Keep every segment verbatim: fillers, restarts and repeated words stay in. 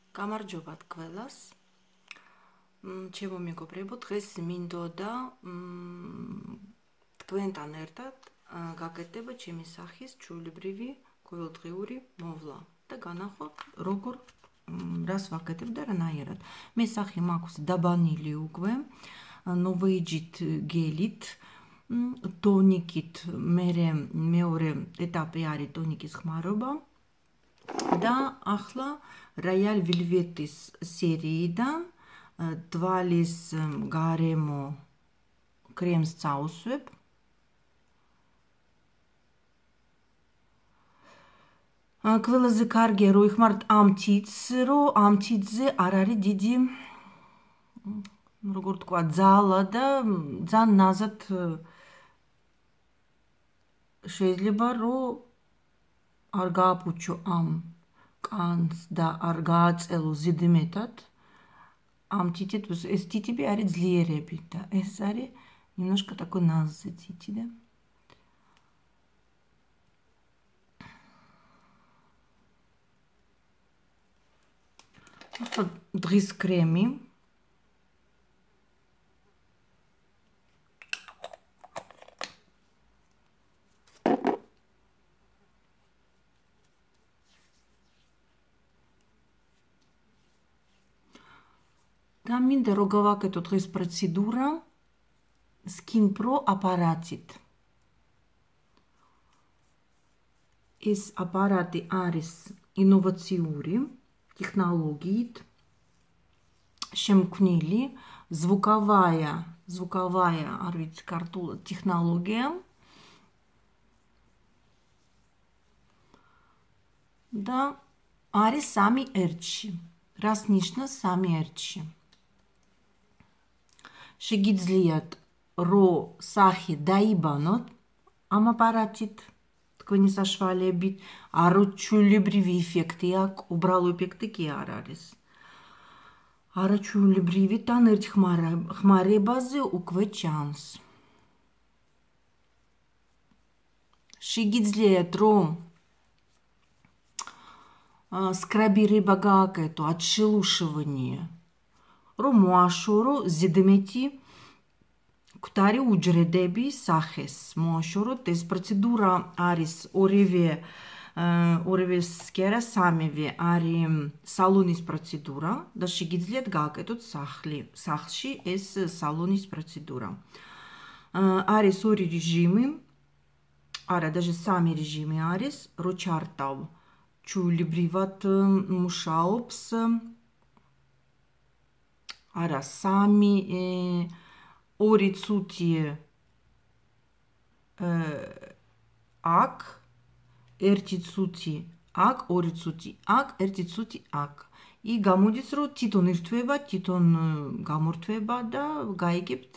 გამარჯობათ ყველას. ჩემო მეგობრებო, დღეს მინდოდა თქვენთან ერთად გაკეთდება ჩემი სახის ჩვეულებრივი ყოველდღიური მოვლა და განახოთ როგორ რას ვაკეთებ და რანაირად. მე სახი მაქვს დაბანილი უკვე ნოვეიჯით გელით, ტონიკით, მერე მეორე ეტაპი არის ტონიკის ხმარობა და ახლა Royal Velvet-ის სერიიდან დვალის გარემო კრემს წავუსვებ. ყველაზე კარგია რომ იხმართ ამ თითს, რომ ამ თითზე არ არის დიდი, როგორ თქვა, ძალა და ძალიან ნაზად შეიძლება რომ არ გააფუჩო ამ კანს და არ გააწელო ზედმეტად. ამ თითით, ეს თითები არის ძლიერები და ეს არის немножко такой ნაზზე თითი და ახლა დღის კრემი და მინდა რომ გავაკეთო დღეს პროცედურა Skin Pro აპარატით. ეს აპარატი არის ინოვაციური ტექნოლოგიით შემქმნილი, звуковая, звуковая, არ ვიცი ქართულად, ტექნოლოგია და არის სამი ერთში. რას ნიშნავს სამი ერთში? შეგიძლიათ რომ სახი დაიბანოთ ამ აპარატით თქვენი საშუალებით, არაჩვეულებრივი ეფექტი აქვს, უბრალო ეფექტი კი არ არის. არაჩვეულებრივი თან ერთ ხმარებაზე უკვე ჩანს. შეგიძლიათ რომ სკრაბირება გააკეთო, отшелушивание, რომ მოაშორო ზედმეტი მკვდარი უჯრედები სახეს, მოაშოროთ. ეს პროცედურა არის ორივე ორივე სკერა სამივე არის სალონის პროცედურა და შეგიძლიათ გააკეთოთ სახლი, სახლში ეს სალონის პროცედურა. არის ორი რეჟიმი, არა, даже სამი რეჟიმი არის, რო ჩარტავ ჩვეულებრივად მუშაობს. არა, სამი ორი წუთი აქ, ერთი წუთი აქ, ორი წუთი აქ, ერთი წუთი აქ. ი გამოდის რომ თვითონ ირთვება, თვითონ გამორთვება და გაიგებთ,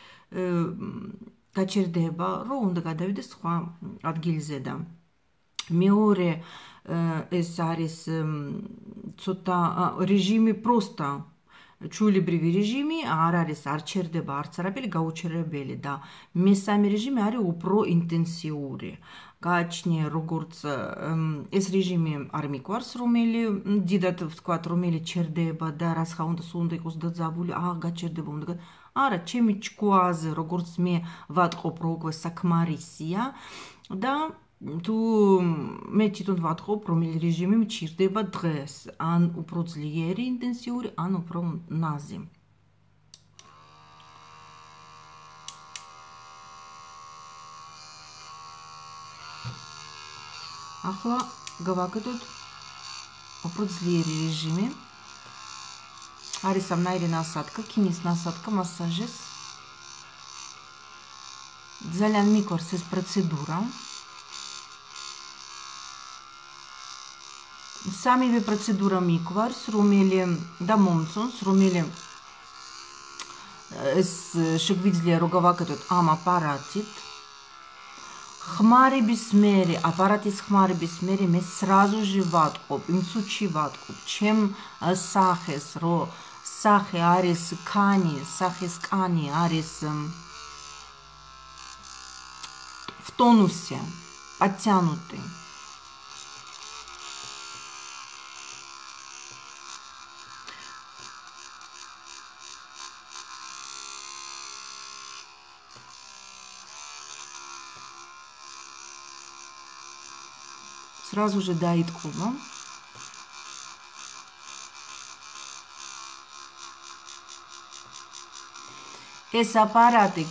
გაჩერდება, რომ უნდა გადავიდეს სხვა ადგილზე და მეორე ეს არის ცოტა რეჟიმი პროსტა ჩვეულებრივი რეჟიმი, არ არის, არ ჩერდება არც არაფერი გაუჩერებელი და მესამე რეჟიმი არის უფრო ინტენსიური. გააჩნია როგორც ეს რეჟიმი არ მიყვარს, რომელი დიდად ვთქვათ, რომელი ჩერდება და რაც ხა უნდა სულ უნდა იყოს დაძაბული, აა გაჩერდება უნდა. არა, ჩემი ჭკუაზე, როგორც მე ვატყობ, რო უკვე საკმარისია და თუ მე თვითონ ვატყობ, რომელი რეჟიმი მჭირდება დღეს, ან უფრო ძლიერი ინტენსიური, ან უფრო ნაზი. ახლა გავაკეთოთ უფრო ძლიერი რეჟიმი. არის სამნაირი ნასადკა, ქიმიის ნასადკა მასაჟის. ძალიან მიყვარს ეს პროცედურა. სამივე პროცედურა მიყვარს, რომელი და მომწონს, რომელი ეს შეგვიძლია რომ გავაკეთოთ ამ აპარატით. ხმარების მერე, აპარატის ხმარების მერე მე сразу же ვატყობ, იმ წუთში ვატყობ ჩემ სახეს, რომ სახე არის კანი, სახის კანი არის в тонусе, подтянутый. Сразу же დაიტყობა. ეს აპარატი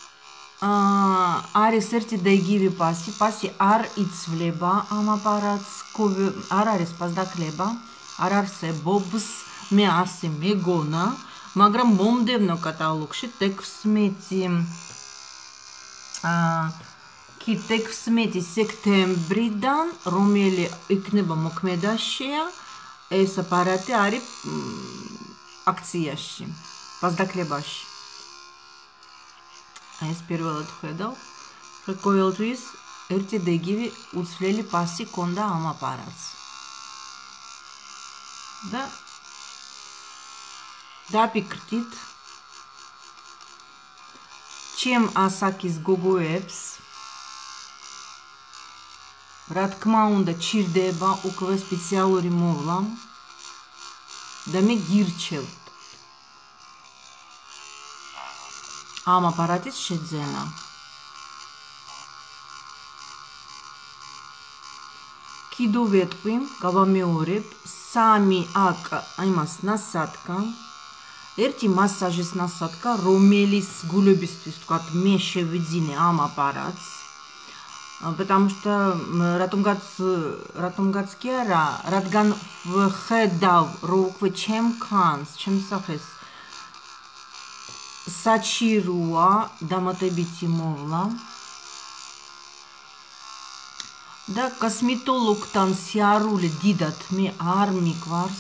არის ერთი და იგივე პასი, პასი არ იცვლება ამ აპარატს, არ არის პასდაკლება, არ არსებობს, მე ასე მეგონა, მაგრამ მომდევნო კატალოგში თექვსმეტი კი თექვსმეტი სექტემბრიდან, რომელი იქნება მოქმედაშია, ეს აპარატი არის აქციაში, პასდაკლებაში. ეს პირველად ხედავ, რომ ყოველთვის ერთი და იგივე უცვლელი პასი ჰქონდა ამ აპარატს. და დაფიქრდით, ჩემ ასაკის გოგოებს, რა თქმა უნდა, ჭირდება უკვე სპეციალური მოვლა და მე გირჩევთ ამ აპარატის შეძენა. კიდევ ვეტყვი, გავამეორებ, სამი აქ იმას ნასადგა, ერთი მასაჟის ნასადგა, რომელიც გულებისთვის თქვათ მე შევიძინე ამ აპარატს, потому что რატომღაც რატომღაც კი არა, რადგან ხედავ, რომ უკვე ჩემ ქანს, ჩემ სახეს საჭიროა დამატებითი მოვლა და კოსმეტოლოგთან სიარული დიდად მე არ მიყვარს.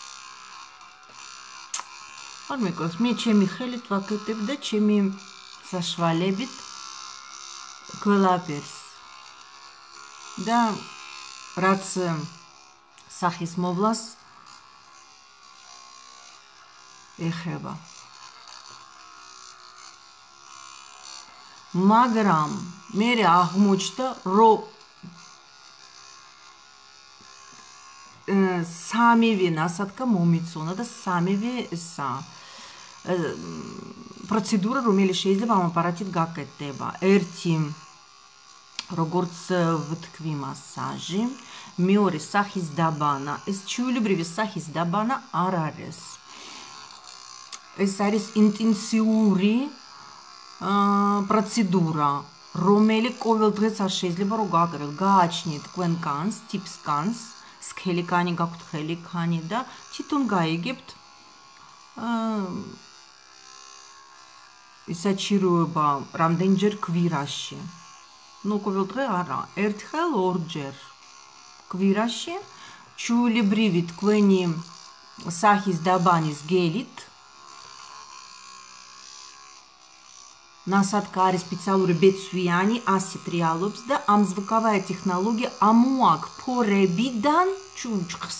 არ მიყვარს, მე ჩემი ხელით ვაკეთებ და ჩემი საშუალებით ყველაფერს. და რაც სახის მოვლას ეხება. მაგრამ მე აღმოჩნდა, რომ სამივე ნასადგა მომიცონა და სამივე ესა პროცედურა, რომელიც შეიძლება ამ აპარატით გაკეთდება. ერთი, როგორც ვთქვი, მასაჟი, მეორე სახის დაბანა. ეს ჩვეულებრივი სახის დაბანა არ არის. ეს არის ინტენსიური პროცედურა, რომელიც ყოველდღეს არ შეიძლება რომ გააკეთოთ. გააჩნიეთ თქვენ კანს, ტიპს კანს, სქელი კანი გაქვთ, ხელი კანი და თვითონ გაიგებთ საჭიროება რამდენჯერ კვირაში. ნუ ყოველდღე არა, ერთხელ, ორჯერ კვირაში ჩვეულებრივი თქვენი სახის დაბანის გელით ნასადგა არის სპეციალური ბეწვიანი, ასეთ რეალობს და ამ звуковая ტექნოლოგია ამოაქვს ფორებიდან ჩუჩხს.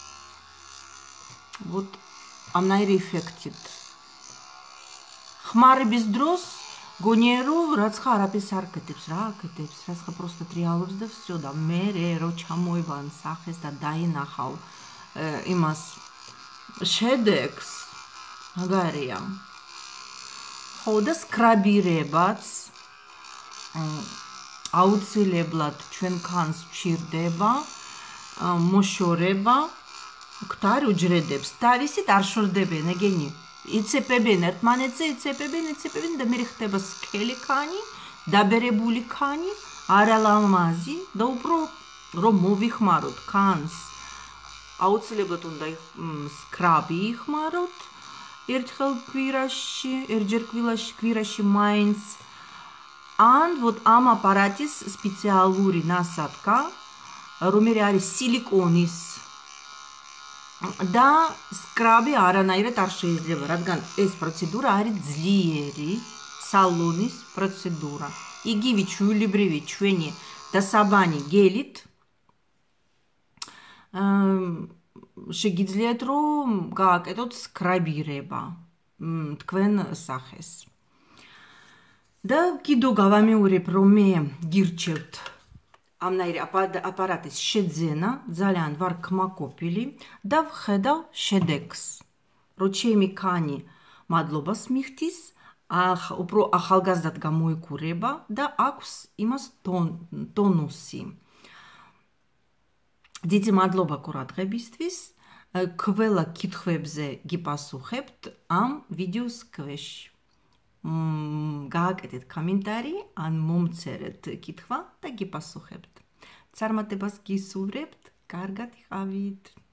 Вот ამნაირი ეფექტით. ხმარების დროს გონია რომ რაცხა არაფერს არ აკეთებს, რა აკეთებს, რაცხა просто რეალობს და всё და მე რო ჩამოებან სახეს და დაინახავ იმას შედეგს, მაგარია. ხო და სკრაბირებაც აუცილებლად ჩვენ ქანს ვჭირდება, მოშორება, კვთარ უჯრედებს, თავისით არ შორდებენ, ეგენი იცეპებენ ერთმანეთზე, იცეპებენ, იცეპებენ და მე ხდება სქელი ქანი, დაბერებული ქანი, არალამაზი და უფრო რომ მოვიხმაროთ ქანს, აუცილებლად უნდა სკრაბი იხმაროთ. ერთხელ კვირაში, ერთჯერ კვირაში მაინც. ან вот ამ აპარატის სპეციალური ნასადგა, რომელიც არის სილიკონის და სკრაბი არანაირად არ შეიძლება, რადგან ეს პროცედურა არის ძლიერი სალონის პროცედურა. იგივე ჩვეულებრივი ჩვენი დასაბანი გელით შეგიძლიათ რომ გააკეთოთ სკრაბირება თქვენ სახეს. და კიდევ გავამეორებ, რომ მე გირჩევთ ამნაირი აპარატის შეძენა, ძალიან ვარ კმაყოფილი და ვხედავ შედეგს, რომ ჩემი ქანი მადლობას მიხდის, უფრო ახალგაზრდად გამოიყურება და აქვს იმას ტონუსი. დიდი მადლობა ყურადღებისთვის. Ყველა კითხვებზე გიპასუხებთ ამ ვიდეოს ქვეშ. გააკეთეთ კომენტარი ან მომწერეთ კითხვა და გიპასუხებთ. წარმატებას გისურვებთ. კარგად იყავით.